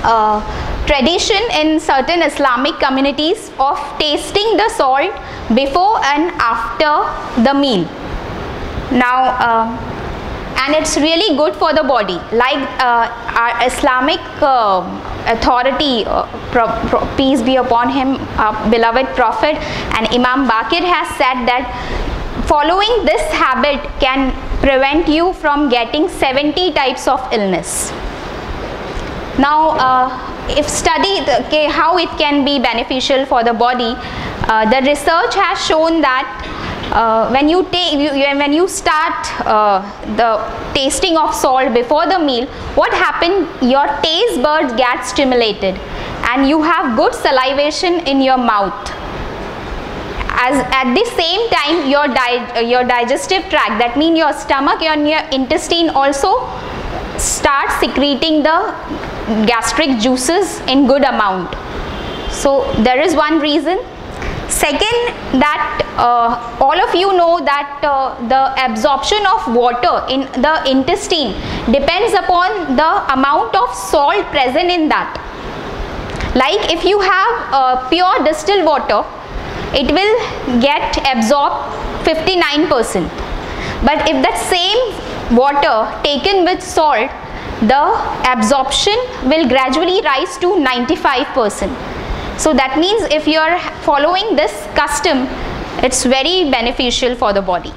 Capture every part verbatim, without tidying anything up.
uh, tradition in certain Islamic communities of tasting the salt before and after the meal. Now, uh, and it's really good for the body. Like uh, our Islamic uh, authority, uh, pro, pro, peace be upon him, our beloved Prophet, and Imam Baqir has said that following this habit can prevent you from getting seventy types of illness. Now, uh, if studied okay, how it can be beneficial for the body, uh, the research has shown that Uh, when you take you, when you start uh, the tasting of salt before the meal, what happens? Your taste buds get stimulated and you have good salivation in your mouth. As at the same time, your di your digestive tract, that means your stomach and your intestine, also start secreting the gastric juices in good amount. So there is one reason. Second, that uh, all of you know that uh, the absorption of water in the intestine depends upon the amount of salt present in that. Like if you have uh, pure distilled water, it will get absorbed fifty-nine percent. But if that same water taken with salt, the absorption will gradually rise to ninety-five percent. So that means if you are following this custom, it's very beneficial for the body.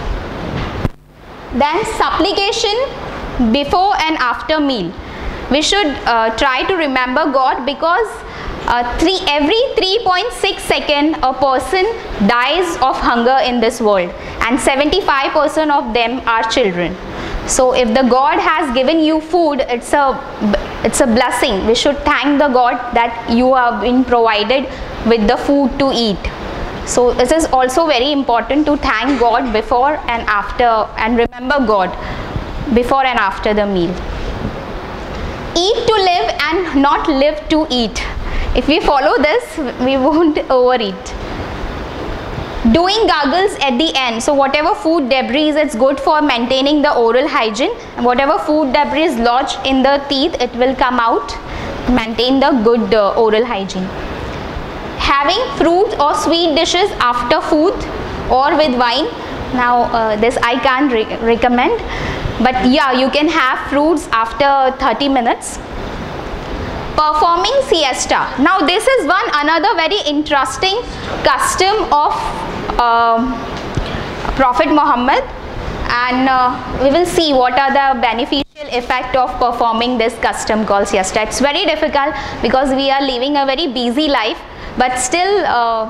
Then supplication before and after meal. We should uh, try to remember God, because uh, three, every three point six seconds a person dies of hunger in this world, and seventy-five percent of them are children. So if the God has given you food, it's a it's a blessing. We should thank the God that you have been provided with the food to eat. So this is also very important to thank God before and after, and remember God before and after the meal. Eat to live and not live to eat. If we follow this, we won't overeat. Doing gargles at the end. So whatever food debris, it's good for maintaining the oral hygiene. Whatever food debris is lodged in the teeth, it will come out, maintain the good uh, oral hygiene. Having fruit or sweet dishes after food or with wine. Now uh, this I can't re recommend, but yeah, you can have fruits after thirty minutes. Performing siesta. Now this is one another very interesting custom of uh, Prophet Muhammad, and uh, we will see what are the beneficial effect of performing this custom called siesta. It's very difficult because we are living a very busy life, but still uh,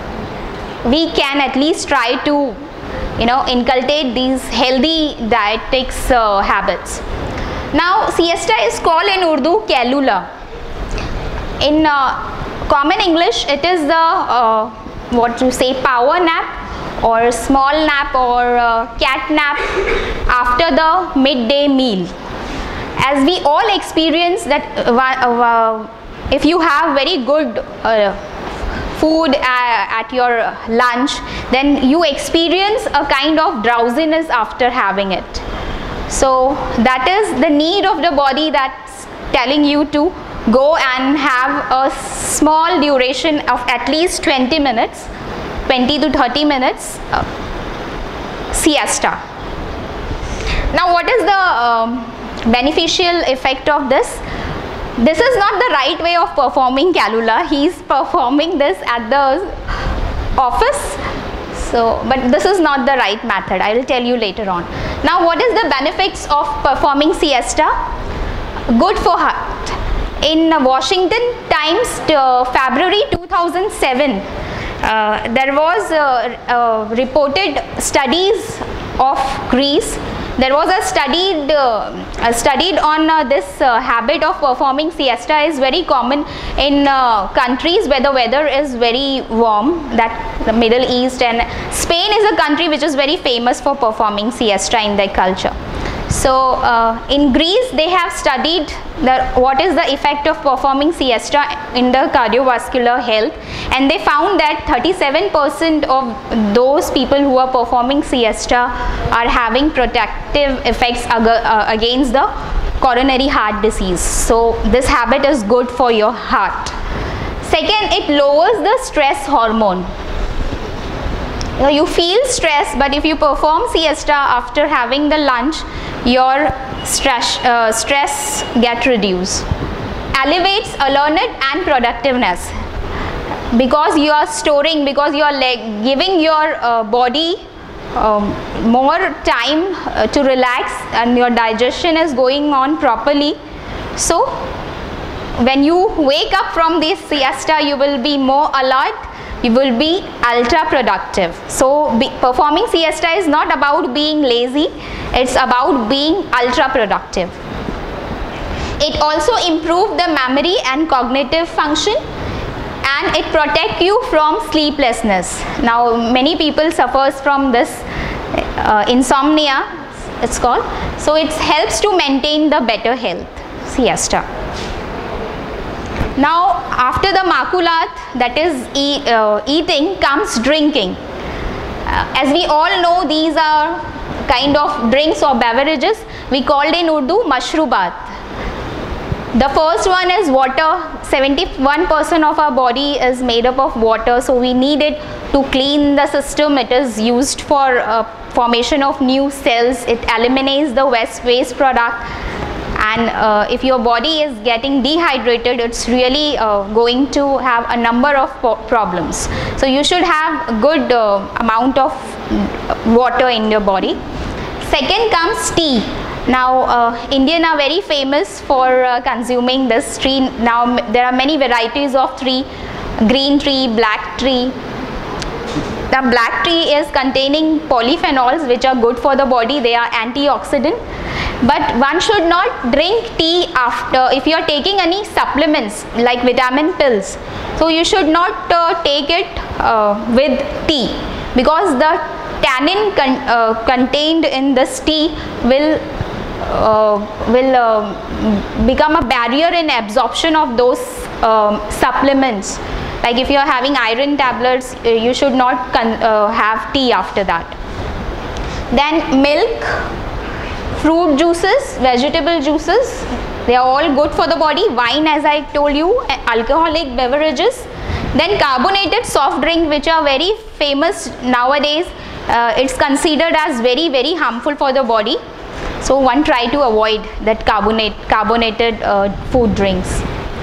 we can at least try to, you know, inculcate these healthy dietics uh, habits. Now siesta is called in Urdu Kailula. In uh, common English, it is the uh, what you say power nap or small nap or uh, cat nap after the midday meal. As we all experience that uh, uh, if you have very good uh, food uh, at your lunch, then you experience a kind of drowsiness after having it. So that is the need of the body that's telling you to go and have a small duration of at least twenty minutes, twenty to thirty minutes uh, siesta. Now what is the um, beneficial effect of this? This is not the right way of performing Kailula. He is performing this at the office. So, but this is not the right method. I will tell you later on. Now what is the benefits of performing siesta? Good for heart. In Washington Times, uh, February two thousand seven, uh, there was uh, uh, reported studies of Greece. There was a studied uh, studied on uh, this uh, habit of performing siesta is very common in uh, countries where the weather is very warm, that the Middle East, and Spain is a country which is very famous for performing siesta in their culture. So uh, in Greece they have studied the, what is the effect of performing siesta in the cardiovascular health, and they found that thirty-seven percent of those people who are performing siesta are having protective effects ag uh, against the coronary heart disease. So this habit is good for your heart. Second, it lowers the stress hormone. You know, you feel stress, but if you perform siesta after having the lunch, your stress uh, stress get reduced. Elevates alertness and productiveness, because you are storing, because you are like giving your uh, body um, more time uh, to relax, and your digestion is going on properly. So when you wake up from this siesta, you will be more alert, you will be ultra productive. So be, performing siesta is not about being lazy, it's about being ultra productive. It also improves the memory and cognitive function, and it protects you from sleeplessness. Now many people suffers from this uh, insomnia, it's called. So it helps to maintain the better health, siesta. Now after the makulat, that is e uh, eating, comes drinking. Uh, as we all know, these are kind of drinks or beverages. We called in Urdu mashrubat. The first one is water. seventy-one percent of our body is made up of water, so we need it to clean the system. It is used for uh, formation of new cells. It eliminates the waste, waste product. And uh, if your body is getting dehydrated, it's really uh, going to have a number of problems. So you should have a good uh, amount of water in your body. Second comes tea. Now uh, Indians are very famous for uh, consuming this tea. Now there are many varieties of tea: green tea, black tea. The black tea is containing polyphenols which are good for the body. They are antioxidant. But one should not drink tea after, if you are taking any supplements like vitamin pills. So you should not uh, take it uh, with tea, because the tannin con uh, contained in this tea will uh, will uh, become a barrier in absorption of those um, supplements. Like if you are having iron tablets, uh, you should not con uh, have tea after that. Then milk, fruit juices, vegetable juices, they are all good for the body. Wine, as I told you, alcoholic beverages. Then carbonated soft drink, which are very famous nowadays. Uh, it's considered as very very harmful for the body. So one try to avoid that carbonate, carbonated uh, food drinks.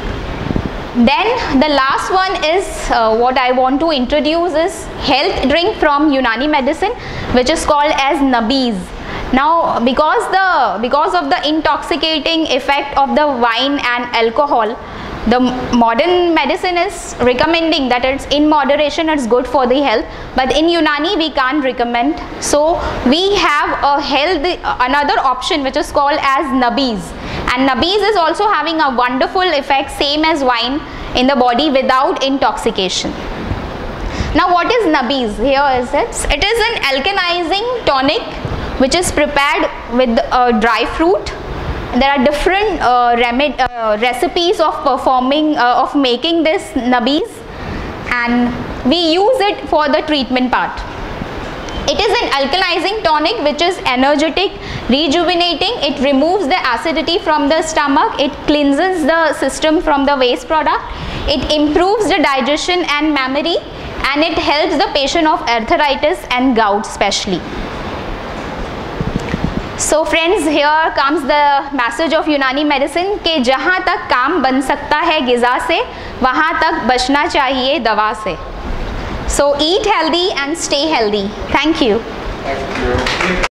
Then the last one is uh, what I want to introduce is health drink from Unani medicine, which is called as nabis. Now because the because of the intoxicating effect of the wine and alcohol, the modern medicine is recommending that it's in moderation, it's good for the health, but in Unani we can't recommend. So we have a health another option which is called as nabis, and nabis is also having a wonderful effect, same as wine, in the body without intoxication. Now what is nabis? Here is it. It is an alkalizing tonic which is prepared with uh, dry fruit. There are different uh, remed uh, recipes of performing uh, of making this nabis, and we use it for the treatment part. It is an alkalizing tonic which is energetic, rejuvenating. It removes the acidity from the stomach. It cleanses the system from the waste product. It improves the digestion and memory, and it helps the patient of arthritis and gout especially. So friends, here comes the message of Unani medicine कि जहाँ तक काम बन सकता है ग़िज़ा से, वहाँ तक बचना चाहिए दवा से. So eat healthy and stay healthy. Thank you. Thank you.